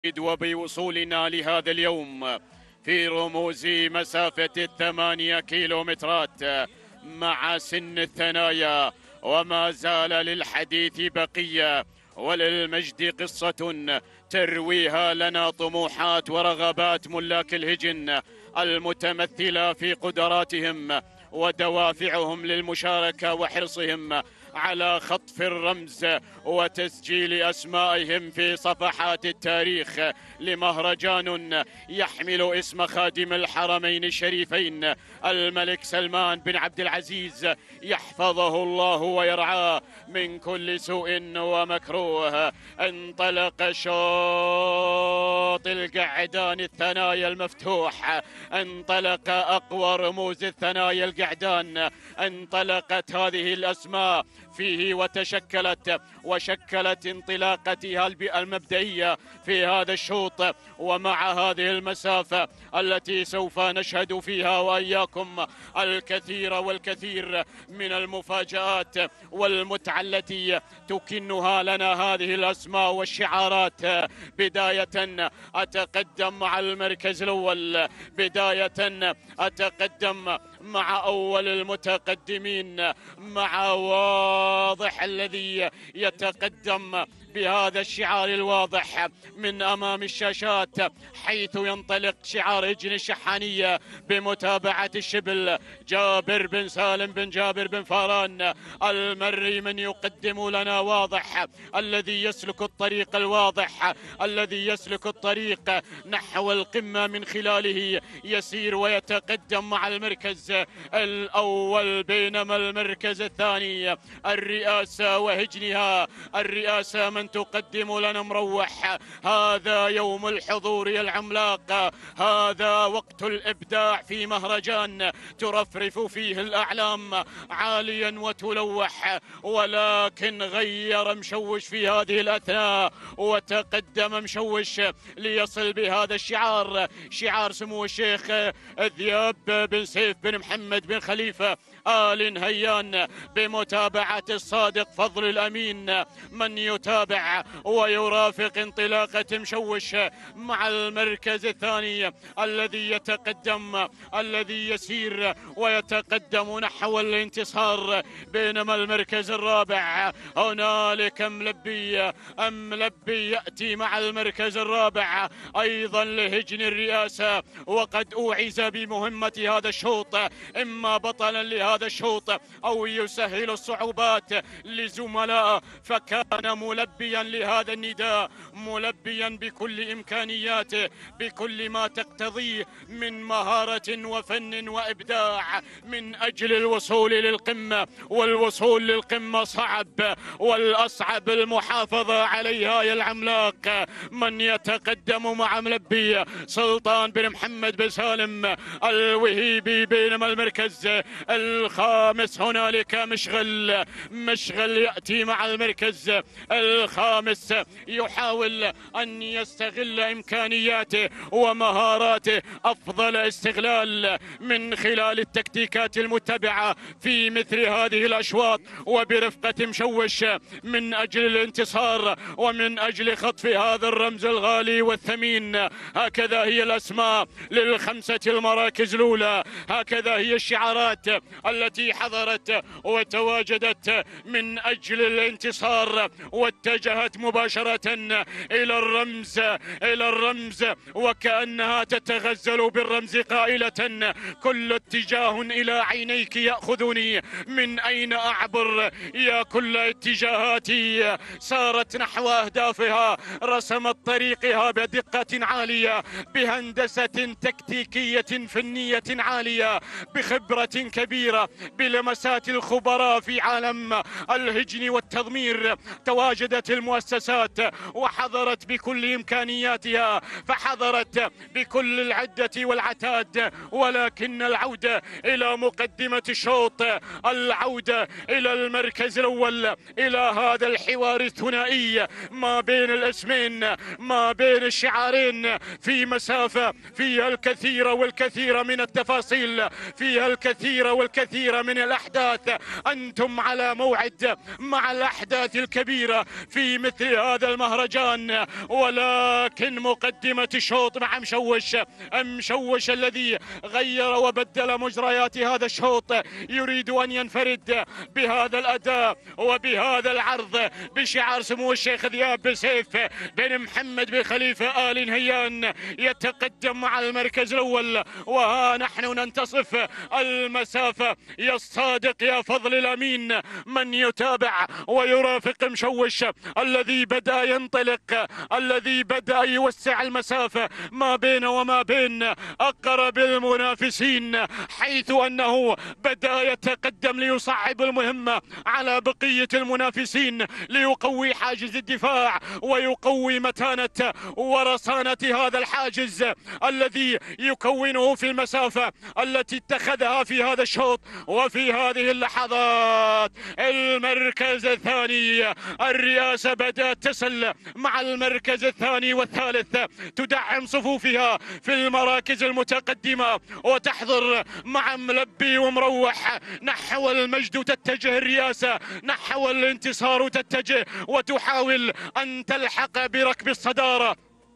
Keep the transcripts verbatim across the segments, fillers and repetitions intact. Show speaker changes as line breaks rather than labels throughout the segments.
وبوصولنا لهذا اليوم في رموز مسافة الثمانية كيلومترات مع سن الثنايا، وما زال للحديث بقية وللمجد قصة ترويها لنا طموحات ورغبات ملاك الهجن المتمثلة في قدراتهم ودوافعهم للمشاركة وحرصهم على خطف الرمز وتسجيل أسمائهم في صفحات التاريخ لمهرجان يحمل اسم خادم الحرمين الشريفين الملك سلمان بن عبد العزيز، يحفظه الله ويرعاه من كل سوء ومكروه. انطلق شوط القعدان الثنايا المفتوح، انطلق أقوى رموز الثنايا القعدان، انطلقت هذه الأسماء فيه وتشكلت وشكلت انطلاقتها المبدئية في هذا الشوط. ومع هذه المسافة التي سوف نشهد فيها وإياكم الكثير والكثير من المفاجآت والمتعة التي تكنها لنا هذه الأسماء والشعارات. بداية أتقدم مع المركز الأول، بداية أتقدم مع أول المتقدمين، مع واضح الذي يتقدم بهذا الشعار الواضح من أمام الشاشات، حيث ينطلق شعار هجن الشحانية بمتابعة الشبل جابر بن سالم بن جابر بن فاران المري، من يقدم لنا واضح الذي يسلك الطريق الواضح، الذي يسلك الطريق نحو القمة، من خلاله يسير ويتقدم مع المركز الأول. بينما المركز الثاني الرئاسة وهجنها، الرئاسة من تقدم لنا مروح. هذا يوم الحضور العملاق، هذا وقت الإبداع في مهرجان ترفرف فيه الأعلام عاليا وتلوح، ولكن غير مشوش في هذه الأثناء وتقدم مشوش ليصل بهذا الشعار، شعار سمو الشيخ ذياب بن سيف بن محمد بن خليفة آل نهيان بمتابعة الصادق فضل الأمين، من يتابع ويرافق انطلاقة مشوش مع المركز الثاني الذي يتقدم، الذي يسير ويتقدم نحو الانتصار. بينما المركز الرابع هنالك ملبي ملبي يأتي مع المركز الرابع أيضا لهجن الرئاسة، وقد أوعز بمهمة هذا الشوط، إما بطلا لهذا الشوط أو يسهل الصعوبات لزملاء، فكان ملبيا لهذا النداء، ملبيا بكل إمكانياته، بكل ما تقتضيه من مهارة وفن وإبداع من أجل الوصول للقمة. والوصول للقمة صعب، والأصعب المحافظة عليها يا العملاق. من يتقدم مع ملبي سلطان بن محمد بن سالم الوهيبي. بينما المركز الخامس هنالك مشغل، مشغل يأتي مع المركز الخامس، يحاول أن يستغل إمكانياته ومهاراته أفضل استغلال من خلال التكتيكات المتبعة في مثل هذه الأشواط، وبرفقة مشوش من أجل الانتصار ومن أجل خطف هذا الرمز الغالي والثمين. هكذا هي الأسماء للخمسة المراكز الأولى، هكذا هي الشعارات التي حضرت وتواجدت من أجل الانتصار، واتجهت مباشرة إلى الرمز، إلى الرمز، وكأنها تتغزل بالرمز قائلة: كل اتجاه إلى عينيك يأخذني، من أين أعبر يا كل اتجاهاتي. سارت نحو أهدافها، رسمت طريقها بدقة عالية، بهندسة تكتيكية فنية عالية، بخبرة كبيرة، بلمسات الخبراء في عالم الهجن والتضمير. تواجدت المؤسسات وحضرت بكل إمكانياتها، فحضرت بكل العدة والعتاد، ولكن العودة إلى مقدمة الشوط، العودة إلى المركز الأول، إلى هذا الحوار الثنائي ما بين الاسمين، ما بين الشعارين، في مسافة فيها الكثير والكثير من التفاصيل، فيها الكثير والكثير من الأحداث. أنتم على موعد مع الأحداث الكبيرة في في مثل هذا المهرجان. ولكن مقدمة الشوط مع مشوش، مشوش الذي غير وبدل مجريات هذا الشوط، يريد أن ينفرد بهذا الأداء وبهذا العرض بشعار سمو الشيخ ذياب بن سيف بن محمد بن خليفة آل نهيان، يتقدم مع المركز الأول. وها نحن ننتصف المسافة. يا الصادق يا فضل الأمين، من يتابع ويرافق مشوش الذي بدأ ينطلق، الذي بدأ يوسع المسافة ما بين وما بين أقرب المنافسين، حيث أنه بدأ يتقدم ليصعب المهمة على بقية المنافسين، ليقوي حاجز الدفاع ويقوي متانة ورصانة هذا الحاجز الذي يكونه في المسافة التي اتخذها في هذا الشوط وفي هذه اللحظات. المركز الثاني، الرئاسة بدأت تصل مع المركز الثاني والثالث، تدعم صفوفها في المراكز المتقدمة وتحضر مع ملبي ومروح نحو المجد، تتجه الرئاسة نحو الانتصار وتتجه وتحاول أن تلحق بركب الصدارة.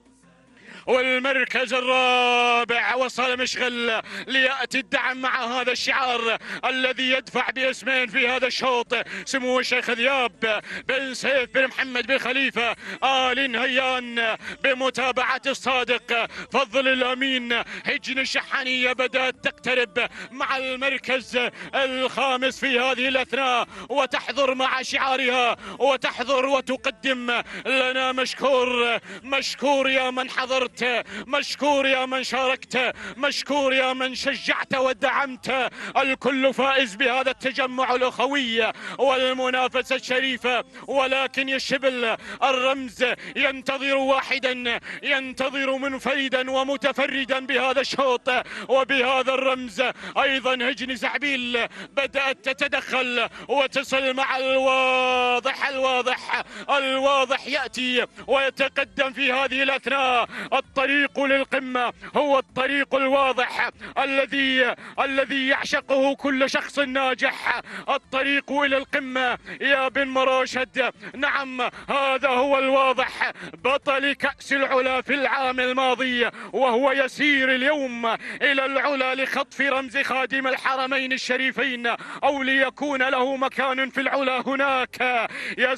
والمركز الرابع وصل مشغل ليأتي الدعم مع هذا الشعار الذي يدفع باسمين في هذا الشوط، سمو الشيخ ذياب بن سيف بن محمد بن خليفة آل نهيان بمتابعة الصادق فضل الأمين. هجن الشحانية بدأت تقترب مع المركز الخامس في هذه الأثناء وتحضر مع شعارها وتحضر وتقدم لنا مشكور، مشكور يا من حضرت، مشكور يا من شاركت، مشكور يا من شجعت ودعمت. الكل فائز بهذا التجمع الأخوي والمنافسة الشريفة. ولكن الشبل الرمز ينتظر واحدا، ينتظر منفردا ومتفردا بهذا الشوط وبهذا الرمز. أيضا هجن زعبيل بدأت تتدخل وتصل مع الواضح، الواضح الواضح يأتي ويتقدم في هذه الأثناء. الطريق للقمة هو الطريق الواضح الذي الذي يعشقه كل شخص ناجح. الطريق إلى القمة يا بن مراشد، نعم هذا هو الواضح. بطل كأس العلا في العام الماضي وهو يسير اليوم إلى العلا لخطف رمز خادم الحرمين الشريفين أو ليكون له مكان في العلا هناك. يا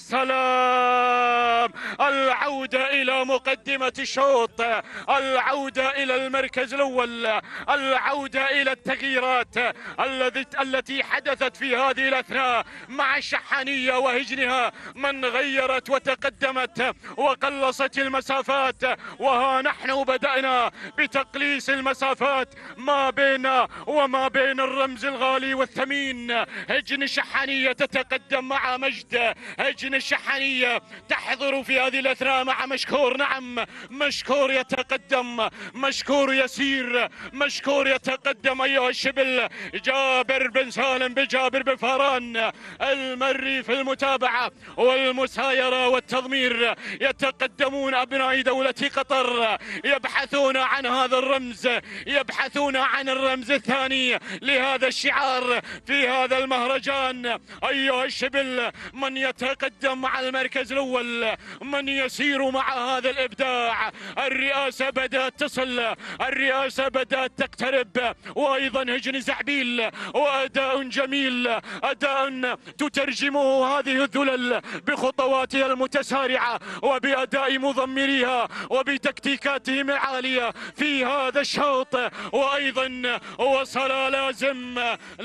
سلام، العودة إلى مقدمة الشوط، العودة إلى المركز الأول، العودة إلى التغييرات التي التي حدثت في هذه الأثناء مع الشحانية وهجنها، من غيرت وتقدمت وقلصت المسافات. وها نحن بدأنا بتقليص المسافات ما بين وما بين الرمز الغالي والثمين. هجن الشحانية تتقدم مع مجد، هجن الشحانية تحضر في هذه الأثناء مع مشكور، نعم مشكور يتقدم، مشكور يسير، مشكور يتقدم أيها الشبل. جابر بن سالم بجابر بن فاران المري في المتابعة والمسايرة والتضمير. يتقدمون أبناء دولة قطر، يبحثون عن هذا الرمز، يبحثون عن الرمز الثاني لهذا الشعار في هذا المهرجان. أيها الشبل، من يتقدم مع المركز الأول، من يسير مع هذا الإبداع. الرئاسة بدأت تصل، الرئاسة بدأت تقترب. وأيضا هجن زعبيل وأداء جميل، أداء تترجمه هذه الذلل بخطواتها المتسارعة وبأداء مضمريها وبتكتيكاتهم العالية في هذا الشوط. وأيضا وصل لازم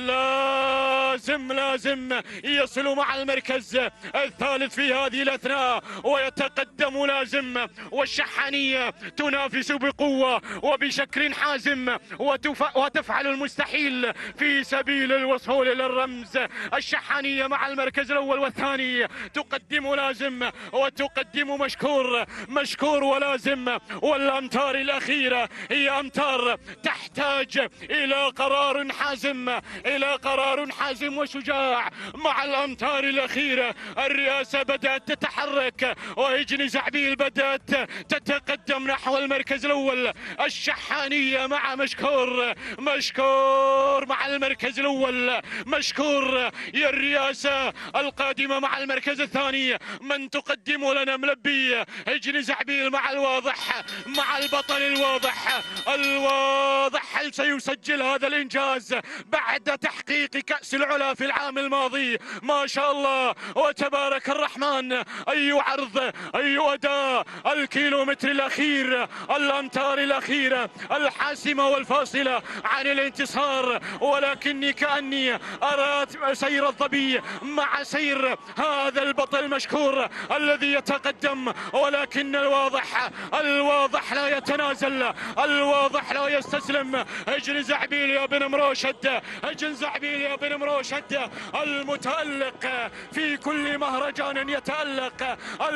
لازم لازم يصل مع المركز الثالث في هذه الأثناء ويتقدم لازم. والشحانية تنافس بقوة وبشكل حازم وتفعل المستحيل في سبيل الوصول للرمز. الشحانية مع المركز الأول والثاني تقدم لازم وتقدم مشكور، مشكور ولازم. والأمتار الأخيرة هي أمتار تحتاج إلى قرار حازم، إلى قرار حازم وشجاع. مع الأمتار الأخيرة الرئاسة بدأت تتحرك وهجن زعبيل بدأت تتقدم نحو نحو المركز الأول. الشحانية مع مشكور، مشكور مع المركز الأول، مشكور يا الرئاسة القادمة مع المركز الثاني. من تقدم لنا ملبي هجن زعبيل مع الواضح، مع البطل الواضح الواضح. هل سيسجل هذا الإنجاز بعد تحقيق كأس العلا في العام الماضي؟ ما شاء الله وتبارك الرحمن. أي عرض، أي أداء، الكيلومتر الأخير، الأمتار الأخيرة الحاسمة والفاصلة عن الانتصار. ولكني كأني أرى سير الظبي مع سير هذا البطل المشكور الذي يتقدم، ولكن الواضح الواضح لا يتنازل، الواضح لا يستسلم. هجن زعبيل يا بن مروشد، هجن زعبيل يا بن مروشد، المتألق في كل مهرجان يتألق،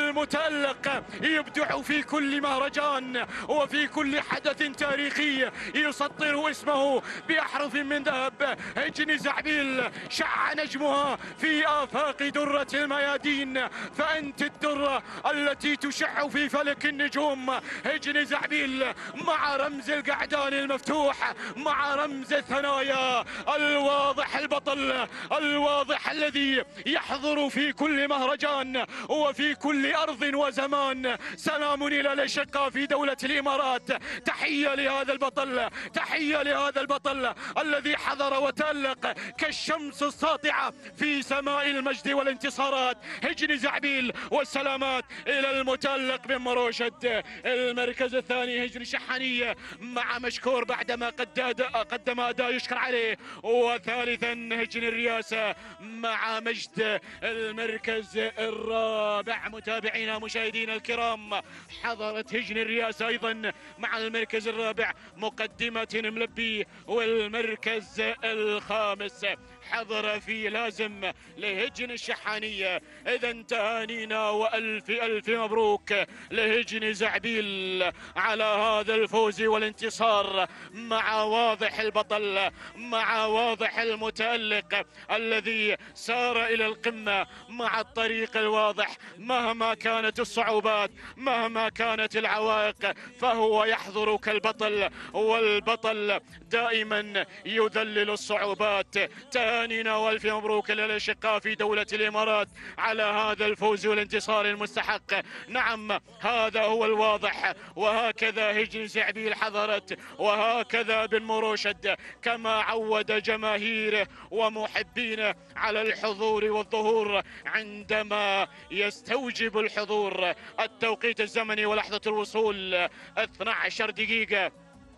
المتألق يبدع في كل مهرجان وفي كل حدث تاريخي يسطر اسمه بأحرف من ذهب. هجن زعبيل شع نجمها في آفاق درة الميادين، فأنت الدرة التي تشع في فلك النجوم. هجن زعبيل مع رمز القعدان المفتوح، مع رمز الثنايا، الواضح البطل، الواضح الذي يحضر في كل مهرجان وفي كل أرض وزمان. سلام إلى الأشقاء في دولة الإمارات، تحية لهذا البطل، تحية لهذا البطل الذي حضر وتألق كالشمس الساطعة في سماء المجد والانتصارات. هجن زعبيل والسلامات إلى المتألق بن مروشد. المركز الثاني هجن شحانية مع مشكور بعدما قدم أداء يشكر عليه. وثالثا هجن الرئاسة مع مجد. المركز الرابع متابعينا مشاهدينا الكرام، حضرت هجن الرئاسة أيضا مع المركز الرابع مقدمة ملبي. والمركز الخامس حضر في لازم لهجن الشحانية. إذا تهانينا وألف ألف مبروك لهجن زعبيل على هذا الفوز والانتصار مع واضح البطل، مع واضح المتألق الذي سار إلى القمة مع الطريق الواضح. مهما كانت الصعوبات، مهما كانت العوائق، فهو يحضر كالبطل، والبطل دائما يذلل الصعوبات. تهانينا والف مبروك للأشقاء في دولة الإمارات على هذا الفوز والانتصار المستحق. نعم هذا هو الواضح، وهكذا هجن زعبيل حضرت، وهكذا بن مروشد كما عود جماهيره ومحبينه على الحضور والظهور عندما يستوجب الحضور. التوقيت الزمني ولحظة الوصول اثنتي عشرة دقيقة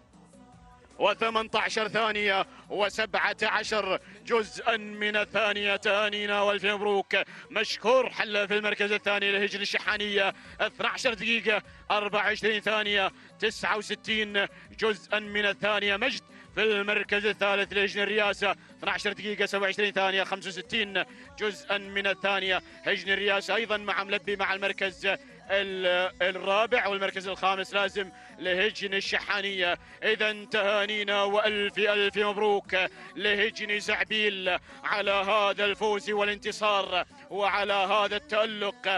وثمانية عشر ثانية وسبعة عشر جزءا من الثانية. تهانينا والف مبروك. مشكور حل في المركز الثاني لهجن الشحانية اثنتي عشرة دقيقة أربعة وعشرين ثانية تسعة وستين جزءا من الثانية. مجد في المركز الثالث لهجن الرئاسة اثنتي عشرة دقيقة سبعة وعشرين ثانية خمسة وستين جزءا من الثانية. هجن الرئاسة أيضا مع ملبي مع المركز الرابع، والمركز الخامس لازم لهجن الشحانية. إذا تهانينا وألف ألف مبروك لهجن زعبيل على هذا الفوز والانتصار وعلى هذا التألق.